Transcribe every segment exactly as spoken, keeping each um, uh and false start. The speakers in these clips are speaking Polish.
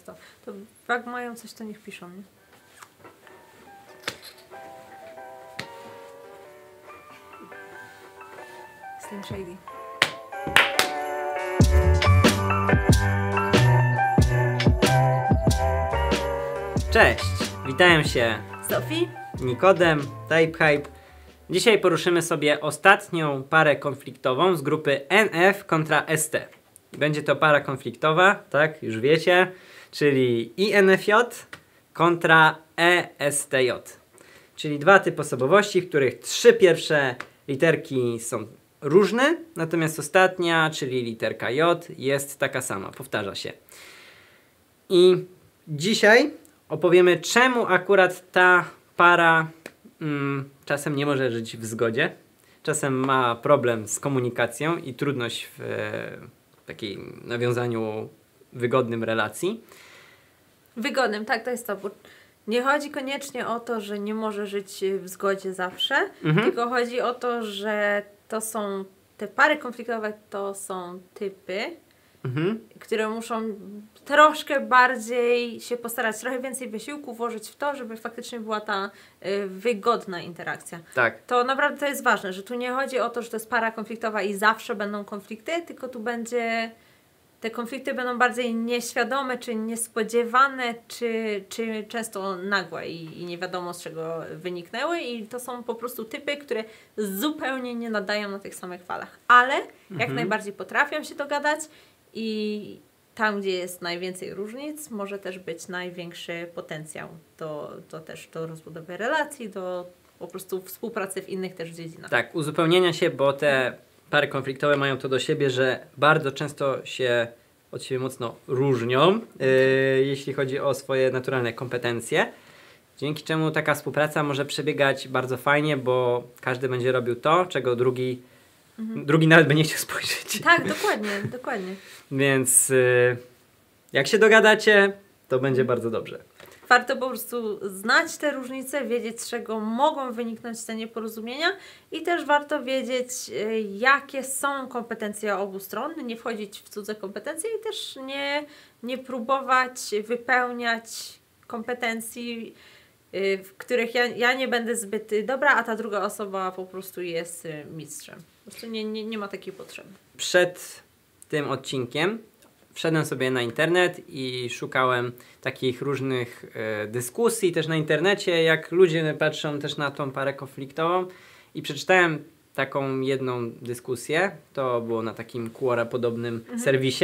to. To jak mają coś, to niech piszą, nie? Slim Shady. Cześć! Witają się Sofii, Nikodem, TypeHype. Dzisiaj poruszymy sobie ostatnią parę konfliktową z grupy N F kontra S T. Będzie to para konfliktowa, tak, już wiecie, czyli I N F J kontra E S T J. Czyli dwa typy osobowości, w których trzy pierwsze literki są różne, natomiast ostatnia, czyli literka J, jest taka sama, powtarza się. I dzisiaj opowiemy, czemu akurat ta para mm, czasem nie może żyć w zgodzie, czasem ma problem z komunikacją i trudność w e, takiej nawiązaniu wygodnym relacji. wygodnym, tak, to jest to, bo nie chodzi koniecznie o to, że nie może żyć w zgodzie zawsze, Mhm. tylko chodzi o to, że to są, te pary konfliktowe to są typy, Mhm. które muszą troszkę bardziej się postarać, trochę więcej wysiłku włożyć w to, żeby faktycznie była ta y, wygodna interakcja. Tak. To naprawdę to jest ważne, że tu nie chodzi o to, że to jest para konfliktowa i zawsze będą konflikty, tylko tu będzie, te konflikty będą bardziej nieświadome, czy niespodziewane, czy, czy często nagłe i, i nie wiadomo z czego wyniknęły i to są po prostu typy, które zupełnie nie nadają na tych samych falach, ale jak Mhm. najbardziej potrafią się dogadać i tam, gdzie jest najwięcej różnic, może też być największy potencjał do, do też do rozbudowy relacji, do po prostu współpracy w innych też dziedzinach. Tak, uzupełnienia się, bo te pary konfliktowe mają to do siebie, że bardzo często się od siebie mocno różnią, yy, jeśli chodzi o swoje naturalne kompetencje. Dzięki czemu taka współpraca może przebiegać bardzo fajnie, bo każdy będzie robił to, czego drugi, Mhm. drugi nawet by nie chciał spojrzeć. Tak, dokładnie, dokładnie. Więc yy, jak się dogadacie, to będzie bardzo dobrze. Warto po prostu znać te różnice, wiedzieć, z czego mogą wyniknąć te nieporozumienia i też warto wiedzieć, y, jakie są kompetencje obu stron, nie wchodzić w cudze kompetencje i też nie, nie próbować wypełniać kompetencji, y, w których ja, ja nie będę zbyt dobra, a ta druga osoba po prostu jest y, mistrzem. Po prostu nie, nie, nie ma takiej potrzeby. Przed tym odcinkiem wszedłem sobie na internet i szukałem takich różnych e, dyskusji też na internecie, jak ludzie patrzą też na tą parę konfliktową i przeczytałem taką jedną dyskusję, to było na takim Quora podobnym Mhm. serwisie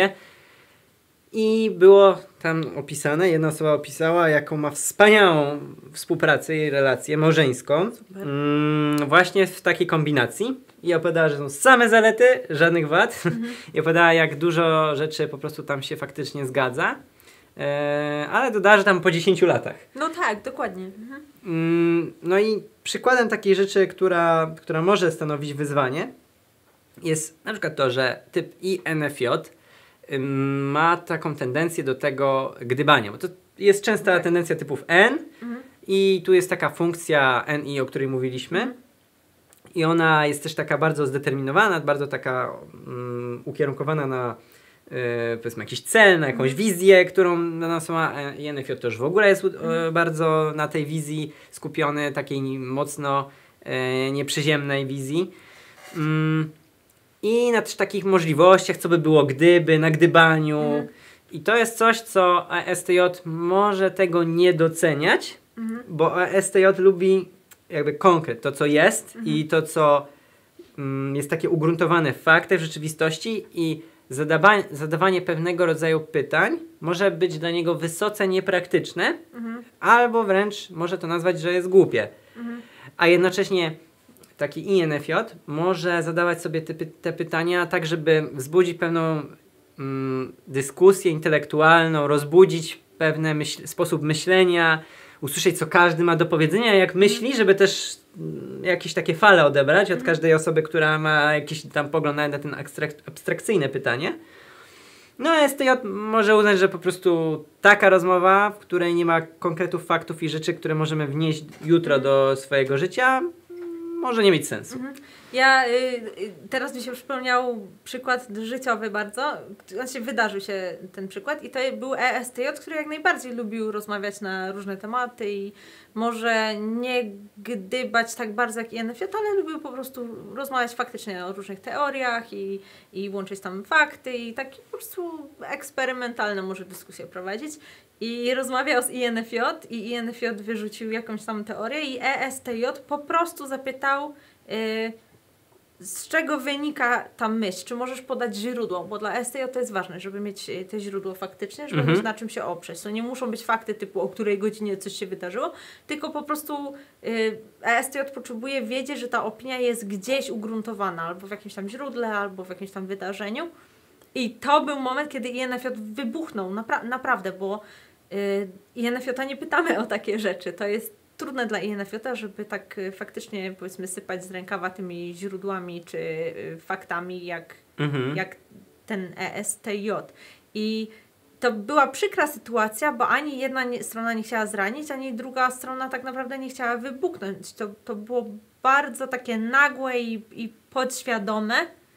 i było tam opisane, jedna osoba opisała, jaką ma wspaniałą współpracę i relację małżeńską Super. mm, właśnie w takiej kombinacji. I opowiadała, że są same zalety, żadnych wad. Mhm. I opowiadała, jak dużo rzeczy po prostu tam się faktycznie zgadza. E, ale dodała, że tam po dziesięciu latach. No tak, dokładnie. Mhm. Mm, no i przykładem takiej rzeczy, która, która może stanowić wyzwanie, jest na przykład to, że typ I N F J ym, ma taką tendencję do tego gdybania. Bo to jest częsta Tak. tendencja typów N Mhm. i tu jest taka funkcja N I, o której mówiliśmy. Mhm. I ona jest też taka bardzo zdeterminowana, bardzo taka um, ukierunkowana na e, powiedzmy jakiś cel, na jakąś wizję, którą na nas ma. I N F J też w ogóle jest e, bardzo na tej wizji skupiony, takiej mocno e, nieprzyziemnej wizji. Mm, I na też takich możliwościach, co by było gdyby, na gdybaniu. Mhm. I to jest coś, co E S T J może tego nie doceniać, Mhm. bo E S T J lubi jakby konkret, to co jest Mhm. i to co mm, jest takie ugruntowane w faktach, w rzeczywistości i zadawa- zadawanie pewnego rodzaju pytań może być dla niego wysoce niepraktyczne, Mhm. albo wręcz może to nazwać, że jest głupie. Mhm. A jednocześnie taki I N F J może zadawać sobie te, py- te pytania tak, żeby wzbudzić pewną mm, dyskusję intelektualną, rozbudzić pewien myśl- sposób myślenia, usłyszeć, co każdy ma do powiedzenia, jak myśli, żeby też mm, jakieś takie fale odebrać od każdej osoby, która ma jakiś tam pogląd nawet na ten abstrak- abstrakcyjne pytanie. No a S T J może uznać, że po prostu taka rozmowa, w której nie ma konkretów, faktów i rzeczy, które możemy wnieść jutro do swojego życia, może nie mieć sensu. Mhm. Ja, y, teraz mi się przypomniał przykład życiowy bardzo, znaczy wydarzył się ten przykład i to był E S T J, który jak najbardziej lubił rozmawiać na różne tematy i może nie gdybać tak bardzo jak I N F J, ale lubił po prostu rozmawiać faktycznie o różnych teoriach i, i łączyć tam fakty i takie po prostu eksperymentalne może dyskusje prowadzić. I rozmawiał z I N F J i I N F J wyrzucił jakąś tam teorię i E S T J po prostu zapytał, yy, z czego wynika ta myśl, czy możesz podać źródło, bo dla E S T J to jest ważne, żeby mieć te źródło faktycznie, żeby Mhm. mieć na czym się oprzeć. To nie muszą być fakty typu o której godzinie coś się wydarzyło, tylko po prostu yy, E S T J potrzebuje wiedzieć, że ta opinia jest gdzieś ugruntowana, albo w jakimś tam źródle, albo w jakimś tam wydarzeniu. I to był moment, kiedy I N F J wybuchnął, napra naprawdę, bo yy, I N F J nie pytamy o takie rzeczy. To jest trudne dla I N F J, żeby tak y, faktycznie powiedzmy sypać z rękawa tymi źródłami czy y, faktami jak, Mhm. jak ten E S T J. I to była przykra sytuacja, bo ani jedna nie, strona nie chciała zranić, ani druga strona tak naprawdę nie chciała wybuchnąć. To, to było bardzo takie nagłe i, i podświadome.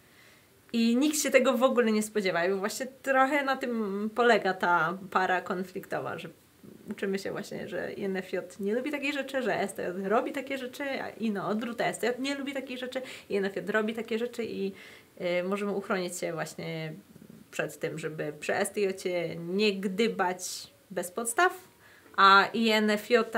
I nikt się tego w ogóle nie spodziewał. I właśnie trochę na tym polega ta para konfliktowa, że uczymy się właśnie, że I N F J nie lubi takich rzeczy, że S T J robi takie rzeczy i na odwrót S T J nie lubi takich rzeczy, I N F J robi takie rzeczy i y, możemy uchronić się właśnie przed tym, żeby przy S T J nie gdybać bez podstaw, a I N F J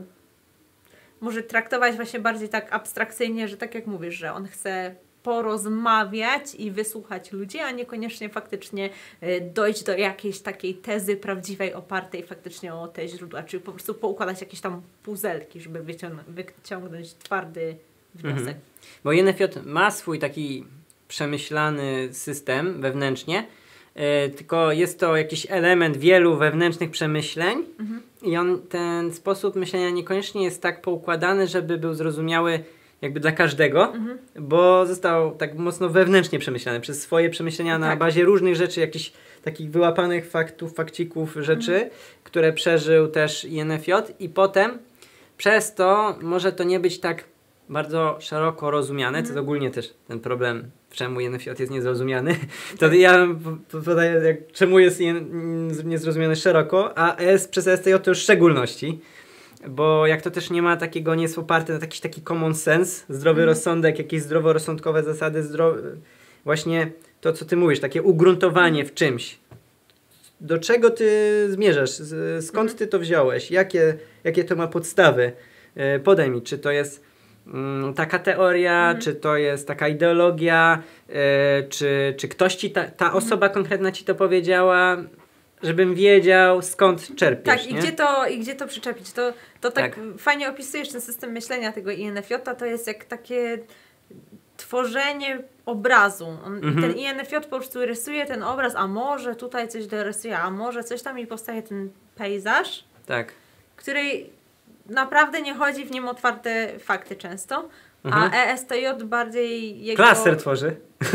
może traktować właśnie bardziej tak abstrakcyjnie, że tak jak mówisz, że on chce porozmawiać i wysłuchać ludzi, a niekoniecznie faktycznie y, dojść do jakiejś takiej tezy prawdziwej, opartej faktycznie o te źródła, czy po prostu poukładać jakieś tam puzelki, żeby wyciągnąć, wyciągnąć twardy wniosek. Mhm. Bo I N F J ma swój taki przemyślany system wewnętrznie, yy, tylko jest to jakiś element wielu wewnętrznych przemyśleń Mhm. i on, ten sposób myślenia niekoniecznie jest tak poukładany, żeby był zrozumiały jakby dla każdego, Mhm. bo został tak mocno wewnętrznie przemyślany przez swoje przemyślenia na Tak. bazie różnych rzeczy, jakichś takich wyłapanych faktów, fakcików, rzeczy, Mhm. które przeżył też I N F J i potem przez to może to nie być tak bardzo szeroko rozumiane, Mhm. co to ogólnie też ten problem, czemu I N F J jest niezrozumiany. To ja po- podaję, jak, czemu jest I N niezrozumiany szeroko, a S przez S T J to już w szczególności. Bo jak to też nie ma takiego, nie jest oparte na jakiś taki common sense, zdrowy Mhm. rozsądek, jakieś zdroworozsądkowe zasady, zdro... właśnie to, co ty mówisz, takie ugruntowanie w czymś. Do czego ty zmierzasz? Z- Skąd Mhm. ty to wziąłeś? Jakie, jakie to ma podstawy? E, Podaj mi, czy to jest mm, taka teoria, Mhm. czy to jest taka ideologia, e, czy, czy ktoś ci, ta, ta osoba konkretna ci to powiedziała, żebym wiedział, skąd czerpiesz, Tak, i nie? gdzie, to, i gdzie to przyczepić? To, to tak, Tak. fajnie opisujesz ten system myślenia tego I N F J, to jest jak takie tworzenie obrazu. On, Mhm. Ten I N F J po prostu rysuje ten obraz, a może tutaj coś dorysuje, a może coś tam i powstaje ten pejzaż, Tak. który naprawdę nie chodzi w nim otwarte fakty często, Mhm. a E S T J bardziej jego... Klaser tworzy.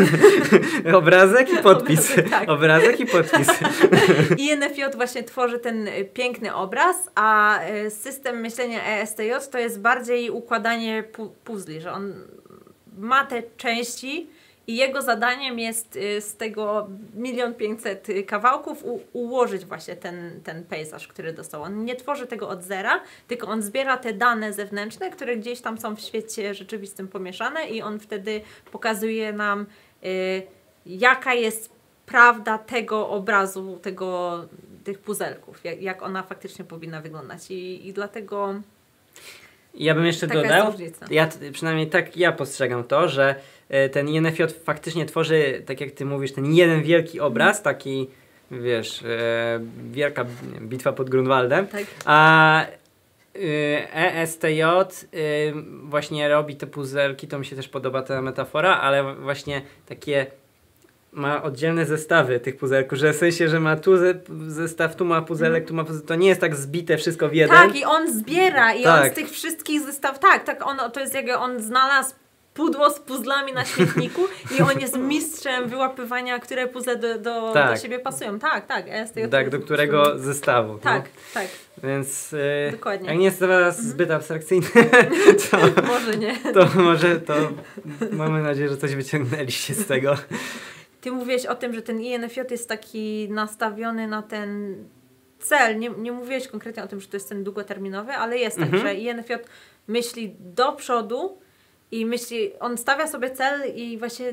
Obrazek i podpis. Obrazek, tak. Obrazek i podpis. I N F J właśnie tworzy ten y, piękny obraz, a y, system myślenia E S T J to jest bardziej układanie pu- puzli, że on ma te części i jego zadaniem jest y, z tego milion pięćset kawałków u- ułożyć właśnie ten, ten pejzaż, który dostał. On nie tworzy tego od zera, tylko on zbiera te dane zewnętrzne, które gdzieś tam są w świecie rzeczywistym pomieszane i on wtedy pokazuje nam y, jaka jest prawda tego obrazu, tego, tych puzelków, jak, jak ona faktycznie powinna wyglądać. I, i dlatego Ja bym jeszcze taka dodał, jest różnica. ja t- przynajmniej tak ja postrzegam to, że e, ten I N F J faktycznie tworzy, tak jak ty mówisz, ten jeden wielki obraz, taki, wiesz, e, wielka nie wiem, bitwa pod Grunwaldem, Tak. a y, E S T J y, właśnie robi te puzelki, to mi się też podoba ta metafora, ale właśnie takie ma oddzielne zestawy tych puzelków, że w sensie, że ma tu ze, zestaw, tu ma puzelek, tu ma puzelek, to nie jest tak zbite wszystko w jeden. Tak, i on zbiera i on Tak. z tych wszystkich zestaw, tak, tak, on, to jest jak on znalazł pudło z puzzlami na śmietniku i on jest mistrzem wyłapywania, które puzzle do, do, tak. do siebie pasują. Tak, tak. E S T J tak, do którego prostu... zestawu. Tak, no. tak. Więc yy, dokładnie. Jak nie jest to teraz mhm. zbyt abstrakcyjne, to może nie. To może to mamy nadzieję, że coś wyciągnęliście z tego. Ty mówiłeś o tym, że ten I N F J jest taki nastawiony na ten cel. Nie, nie mówiłeś konkretnie o tym, że to jest ten długoterminowy, ale jest mhm. tak, że I N F J myśli do przodu i myśli, on stawia sobie cel i właśnie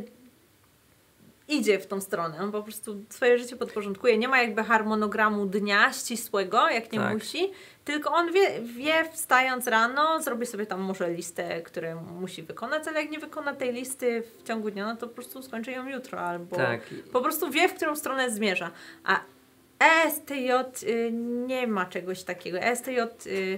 idzie w tą stronę. On po prostu swoje życie podporządkuje. Nie ma jakby harmonogramu dnia ścisłego, jak nie tak. musi, tylko on wie, wie, wstając rano, zrobi sobie tam może listę, które musi wykonać, ale jak nie wykona tej listy w ciągu dnia, no to po prostu skończy ją jutro, albo tak. po prostu wie, w którą stronę zmierza. A E S T J y, nie ma czegoś takiego. E S T J y,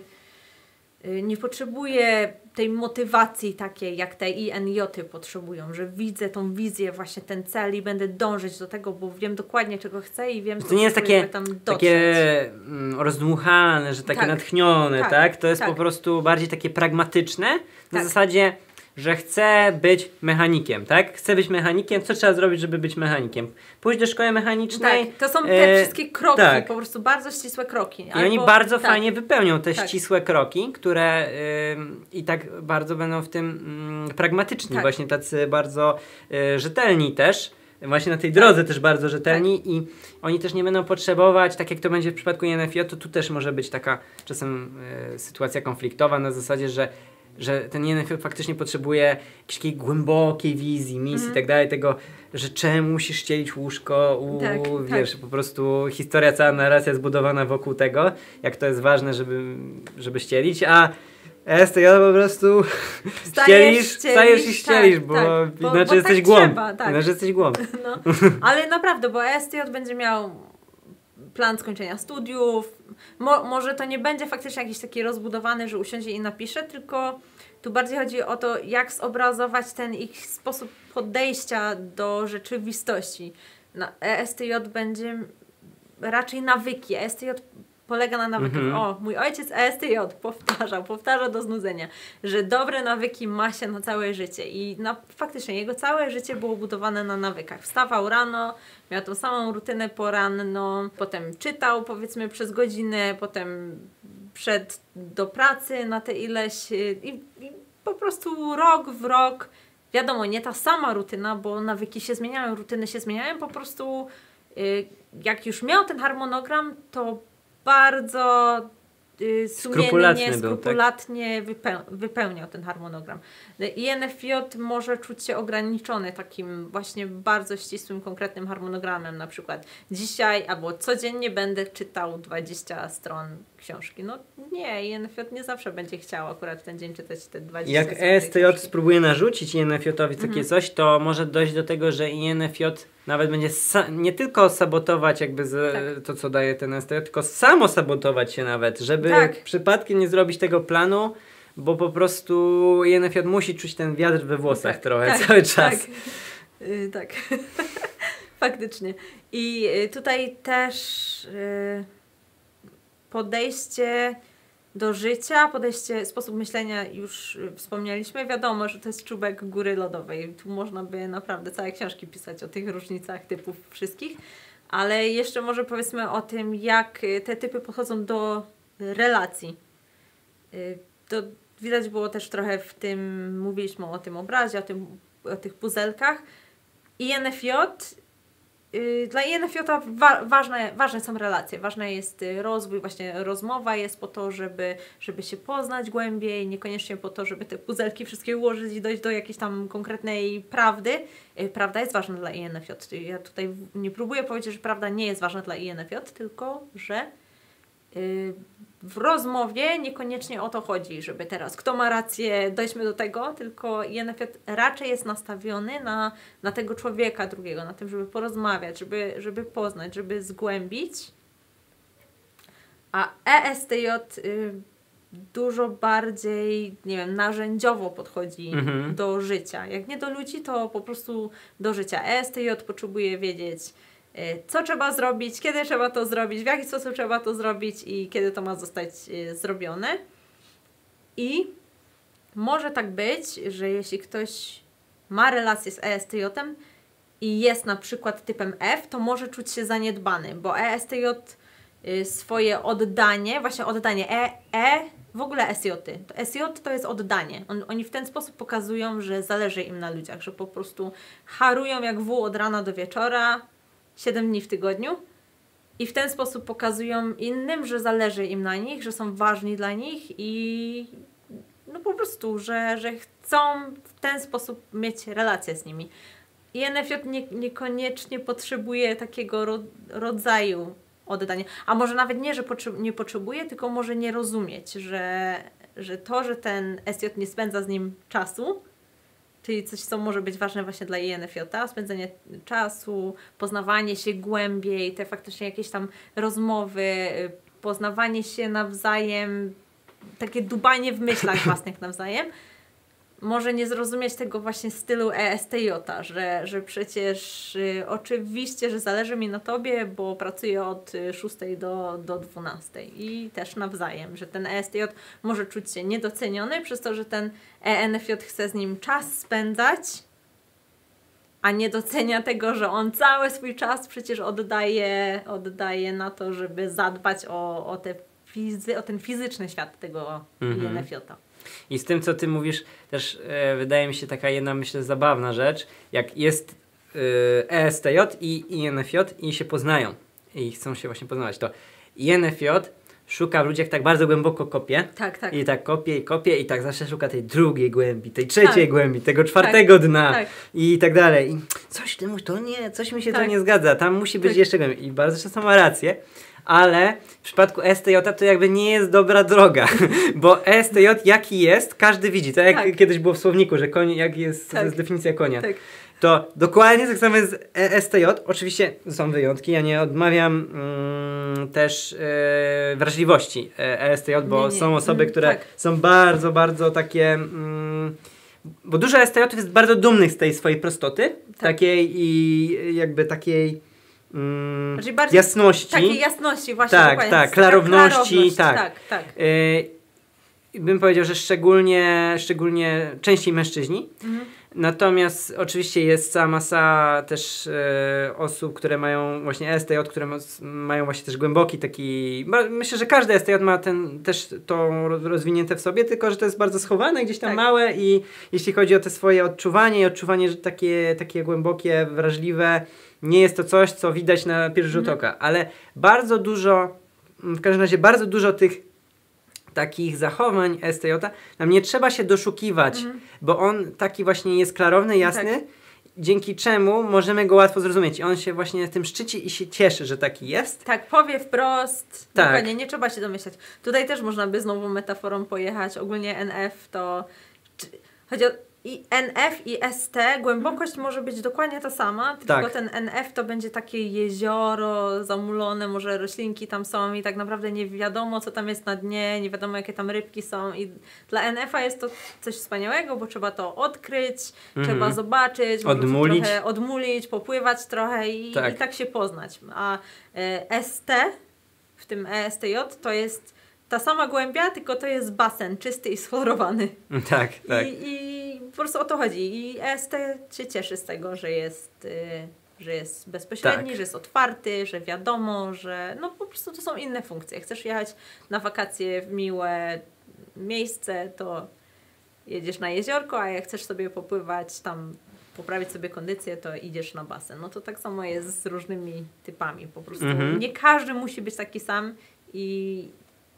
y, nie potrzebuje tej motywacji takiej, jak te I N J-y potrzebują, że widzę tą wizję, właśnie ten cel i będę dążyć do tego, bo wiem dokładnie, czego chcę i wiem, co to nie jest takie, tam dotrzeć. takie mm, rozdmuchane, że takie tak, natchnione, tak? tak? To jest tak. po prostu bardziej takie pragmatyczne, na tak. zasadzie, że chcę być mechanikiem, tak? Chcę być mechanikiem, co trzeba zrobić, żeby być mechanikiem? Pójść do szkoły mechanicznej. Tak, to są te e, wszystkie kroki, tak. po prostu bardzo ścisłe kroki. I Albo, oni bardzo tak. fajnie wypełnią te tak. ścisłe kroki, które y, i tak bardzo będą w tym y, pragmatyczni, tak. właśnie tacy bardzo y, rzetelni też. Właśnie na tej drodze tak. też bardzo rzetelni tak. i oni też nie będą potrzebować, tak jak to będzie w przypadku I N F J, to tu też może być taka czasem y, sytuacja konfliktowa na zasadzie, że że ten I N F J faktycznie potrzebuje jakiejś takiej głębokiej wizji, misji i mm. tak dalej, tego, że czemu musisz ścielić łóżko, u, tak, wiesz, tak. po prostu historia, cała narracja zbudowana wokół tego, jak to jest ważne, żeby, żeby ścielić, a E S T J po prostu ścielisz, stajesz i ścielisz, tak, bo, tak, bo inaczej bo jesteś tak głąb, trzeba, tak. inaczej jesteś głąb. No, ale naprawdę, bo E S T J będzie miał plan skończenia studiów. Mo, może to nie będzie faktycznie jakiś taki rozbudowany, że usiądzie i napisze, tylko tu bardziej chodzi o to, jak zobrazować ten ich sposób podejścia do rzeczywistości. Na E S T J będzie raczej nawyki. E S T J polega na nawykach. Mhm. O, mój ojciec E S T J powtarzał, powtarzał do znudzenia, że dobre nawyki ma się na całe życie i na, faktycznie jego całe życie było budowane na nawykach. Wstawał rano, miał tą samą rutynę poranną, potem czytał powiedzmy przez godzinę, potem szedł do pracy na te ileś i, i po prostu rok w rok, wiadomo, nie ta sama rutyna, bo nawyki się zmieniają, rutyny się zmieniają, po prostu y, jak już miał ten harmonogram, to bardzo y, sumiennie, skrupulatnie był, tak? wypeł- wypełniał ten harmonogram. I N F J może czuć się ograniczony takim właśnie bardzo ścisłym, konkretnym harmonogramem, na przykład dzisiaj albo codziennie będę czytał dwadzieścia stron książki. No nie, I N F J nie zawsze będzie chciał akurat w ten dzień czytać te dwadzieścia Jak E S T J spróbuje narzucić I N F J-owi takie mhm. coś, to może dojść do tego, że I N F J nawet będzie sa- nie tylko sabotować jakby z, tak. to, co daje ten E S T J, tylko samo sabotować się nawet, żeby tak. przypadkiem nie zrobić tego planu, bo po prostu I N F J musi czuć ten wiatr we włosach tak, trochę tak, cały czas. Tak, yy, tak. faktycznie. I yy, tutaj też yy, podejście do życia, podejście, sposób myślenia już wspomnieliśmy. Wiadomo, że to jest czubek góry lodowej. Tu można by naprawdę całe książki pisać o tych różnicach typów wszystkich. Ale jeszcze może powiedzmy o tym, jak te typy podchodzą do relacji. To widać było też trochę w tym, mówiliśmy o tym obrazie, o, tym, o tych puzelkach. I N F J, yy, dla I N F J wa- ważne, ważne są relacje, ważny jest rozwój, właśnie rozmowa jest po to, żeby, żeby się poznać głębiej, niekoniecznie po to, żeby te puzelki wszystkie ułożyć i dojść do jakiejś tam konkretnej prawdy. Yy, prawda jest ważna dla I N F J. Ja tutaj nie próbuję powiedzieć, że prawda nie jest ważna dla I N F J, tylko że yy, w rozmowie niekoniecznie o to chodzi, żeby teraz kto ma rację, dojdźmy do tego, tylko I N F J raczej jest nastawiony na, na tego człowieka drugiego, na tym, żeby porozmawiać, żeby, żeby poznać, żeby zgłębić. A E S T J y, dużo bardziej, nie wiem, narzędziowo podchodzi mhm. do życia. Jak nie do ludzi, to po prostu do życia. E S T J potrzebuje wiedzieć, co trzeba zrobić, kiedy trzeba to zrobić, w jaki sposób trzeba to zrobić i kiedy to ma zostać y, zrobione. I może tak być, że jeśli ktoś ma relację z E S T J-em i jest na przykład typem F, to może czuć się zaniedbany, bo E S T J y, swoje oddanie, właśnie oddanie E, E w ogóle S J-y. S J to jest oddanie. On, oni w ten sposób pokazują, że zależy im na ludziach, że po prostu harują jak wół od rana do wieczora, siedem dni w tygodniu i w ten sposób pokazują innym, że zależy im na nich, że są ważni dla nich i no po prostu, że, że chcą w ten sposób mieć relację z nimi. I N F J nie, niekoniecznie potrzebuje takiego ro, rodzaju oddania. A może nawet nie, że potrze- nie potrzebuje, tylko może nie rozumieć, że, że to, że ten S J nie spędza z nim czasu, czyli coś, co może być ważne właśnie dla I N F J, spędzenie czasu, poznawanie się głębiej, te faktycznie jakieś tam rozmowy, poznawanie się nawzajem, takie dubanie w myślach własnych nawzajem, może nie zrozumieć tego właśnie stylu E S T J, że, że przecież y, oczywiście, że zależy mi na Tobie, bo pracuję od szóstej do, do dwunastej i też nawzajem, że ten E S T J może czuć się niedoceniony przez to, że ten E N F J chce z nim czas spędzać, a nie docenia tego, że on cały swój czas przecież oddaje, oddaje na to, żeby zadbać o, o, te fizy- o ten fizyczny świat tego mhm. I N F J. I z tym, co ty mówisz, też e, wydaje mi się taka jedna, myślę, zabawna rzecz, jak jest e, E S T J i I N F J i się poznają i chcą się właśnie poznawać, to I N F J szuka w ludziach tak bardzo głęboko kopie. Tak, tak. I tak kopie i kopie i tak zawsze szuka tej drugiej głębi, tej trzeciej tak. głębi, tego czwartego tak, dna tak. i tak dalej. I coś ty mówisz, to nie, coś mi się tak. to nie zgadza, tam musi być tak. jeszcze głębiej. I bardzo często ma rację. Ale w przypadku S T J to jakby nie jest dobra droga, bo S T J jaki jest, każdy widzi. To jak tak. kiedyś było w słowniku, że koń, jak jest, tak. to jest definicja konia. Tak. To dokładnie tak samo jest z S T J. Oczywiście są wyjątki, ja nie odmawiam mm, też e, wrażliwości E S T J, bo nie, nie. są osoby, mm, które tak. są bardzo, bardzo takie... Mm, bo dużo S T J jest bardzo dumnych z tej swojej prostoty, tak. takiej i jakby takiej... Mm, znaczy bardziej jasności. Takiej jasności właśnie. Tak, tak, klarowności, klarowność, tak. tak, tak. Yy, bym powiedział, że szczególnie, szczególnie częściej mężczyźni. Mhm. Natomiast oczywiście jest cała masa też e, osób, które mają właśnie S T J, które ma, mają właśnie też głęboki taki... Myślę, że każdy S T J ma ten, też to rozwinięte w sobie, tylko że to jest bardzo schowane, gdzieś tam tak. małe i jeśli chodzi o te swoje odczuwanie i odczuwanie, że takie, takie głębokie, wrażliwe, nie jest to coś, co widać na pierwszy rzut mhm. oka, ale bardzo dużo, w każdym razie bardzo dużo tych takich zachowań S T J nam nie trzeba się doszukiwać, mhm. bo on taki właśnie jest klarowny, jasny, tak. dzięki czemu możemy go łatwo zrozumieć. I on się właśnie tym szczyci i się cieszy, że taki jest. Tak, powie wprost. Tak. Dokładnie, nie trzeba się domyślać. Tutaj też można by znowu metaforą pojechać. Ogólnie N F to... Czy, chodzi o i N F i S T, głębokość hmm. może być dokładnie ta sama, tylko tak. ten N F to będzie takie jezioro zamulone, może roślinki tam są i tak naprawdę nie wiadomo, co tam jest na dnie, nie wiadomo, jakie tam rybki są i dla N F a jest to coś wspaniałego, bo trzeba to odkryć, mm. trzeba zobaczyć, odmulić. Trochę odmulić, popływać trochę i tak, i tak się poznać. A y, S T, w tym E S T J, to jest ta sama głębia, tylko to jest basen czysty i schlorowany. Tak, tak. I, i po prostu o to chodzi. I E S T się cieszy z tego, że jest, y, że jest bezpośredni, tak. że jest otwarty, że wiadomo, że no po prostu to są inne funkcje. Chcesz jechać na wakacje w miłe miejsce, to jedziesz na jeziorko, a jak chcesz sobie popływać tam, poprawić sobie kondycję, to idziesz na basen. No to tak samo jest z różnymi typami. Po prostu mhm. nie każdy musi być taki sam i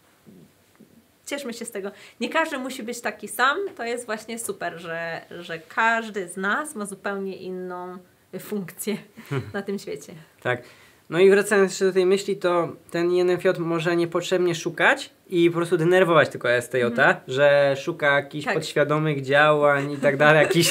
cieszmy się z tego. Nie każdy musi być taki sam. To jest właśnie super, że, że każdy z nas ma zupełnie inną funkcję na tym świecie. Tak. No i wracając jeszcze do tej myśli, to ten I N F J może niepotrzebnie szukać i po prostu denerwować tylko S T J, mm. że szuka jakichś tak. podświadomych działań i tak dalej, jakichś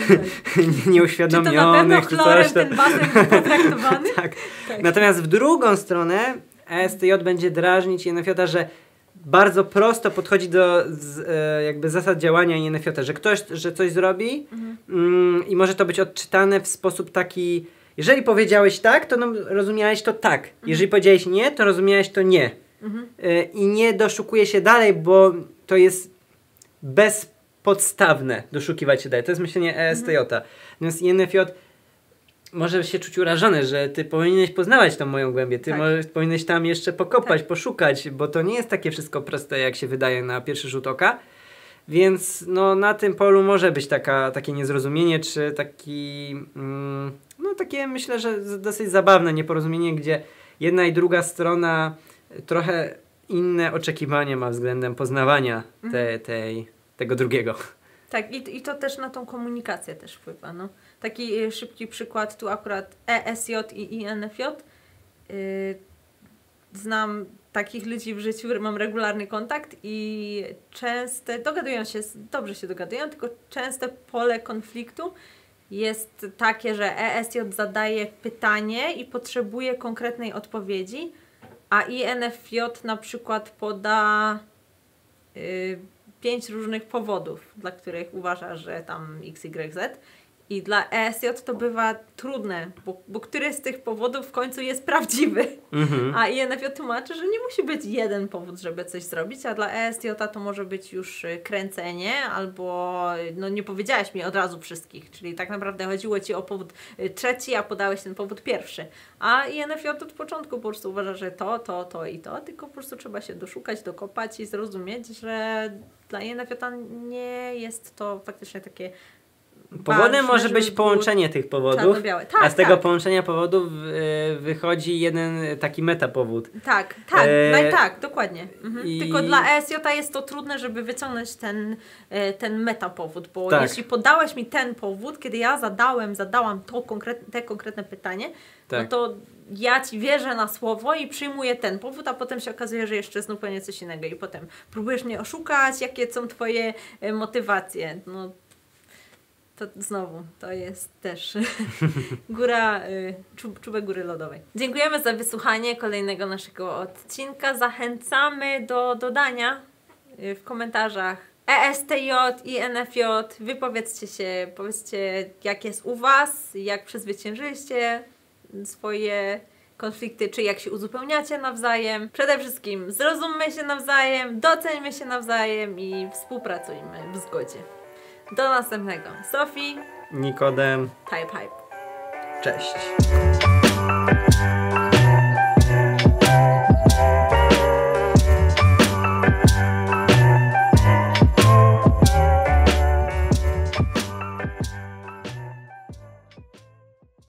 nieuświadomionych. Czy to na pewno chlorem ten basen potraktowany? tak. tak. Natomiast w drugą stronę S T J będzie drażnić I N F J, że bardzo prosto podchodzi do z, e, jakby zasad działania I N F J, że ktoś, że coś zrobi mhm. mm, i może to być odczytane w sposób taki, jeżeli powiedziałeś tak, to no, rozumiałeś to tak. Mhm. Jeżeli powiedziałeś nie, to rozumiałeś to nie. Mhm. E, I nie doszukuje się dalej, bo to jest bez podstawne doszukiwać się daje. To jest myślenie E S T J. Mhm. Natomiast I N F J może się czuć urażony, że ty powinieneś poznawać tą moją głębię, ty tak. może, powinieneś tam jeszcze pokopać, tak. poszukać, bo to nie jest takie wszystko proste, jak się wydaje na pierwszy rzut oka. Więc no, na tym polu może być taka, takie niezrozumienie, czy taki, mm, no takie myślę, że dosyć zabawne nieporozumienie, gdzie jedna i druga strona trochę inne oczekiwania ma względem poznawania te, tej, tego drugiego. Tak, i, i to też na tą komunikację też wpływa. No. Taki szybki przykład, tu akurat E S J i I N F J. Yy, znam takich ludzi w życiu, mam regularny kontakt i często dogadują się, dobrze się dogadują, tylko często pole konfliktu jest takie, że E S J zadaje pytanie i potrzebuje konkretnej odpowiedzi, a I N F J na przykład poda yy, pięć różnych powodów, dla których uważa, że tam X Y Z. I dla E S J to bywa trudne, bo, bo który z tych powodów w końcu jest prawdziwy. Mhm. A I N F J tłumaczy, że nie musi być jeden powód, żeby coś zrobić, a dla E S J to może być już kręcenie, albo no nie powiedziałeś mi od razu wszystkich, czyli tak naprawdę chodziło ci o powód trzeci, a podałeś ten powód pierwszy. A I N F J od początku po prostu uważa, że to, to, to i to, tylko po prostu trzeba się doszukać, dokopać i zrozumieć, że dla I N F J nie jest to faktycznie takie powodem może być połączenie tych powodów, tak, a z tego tak. połączenia powodów y, wychodzi jeden taki metapowód. Tak, tak, e... no i tak, dokładnie. Mhm. I... Tylko dla E S J jest to trudne, żeby wyciągnąć ten, ten metapowód, bo tak. jeśli podałeś mi ten powód, kiedy ja zadałem, zadałam to konkretne, te konkretne pytanie, tak. no to ja ci wierzę na słowo i przyjmuję ten powód, a potem się okazuje, że jeszcze znów pewnie coś innego i potem próbujesz mnie oszukać, jakie są twoje motywacje. No, to znowu, to jest też góra, y, czub, czubek góry lodowej. Dziękujemy za wysłuchanie kolejnego naszego odcinka. Zachęcamy do dodania y, w komentarzach E S T J, I N F J. Wypowiedzcie się, powiedzcie jak jest u Was, jak przezwyciężyliście swoje konflikty, czy jak się uzupełniacie nawzajem. Przede wszystkim zrozummy się nawzajem, doceńmy się nawzajem i współpracujmy w zgodzie. Do następnego. Sofii. Nikodem. Type Hype. Cześć.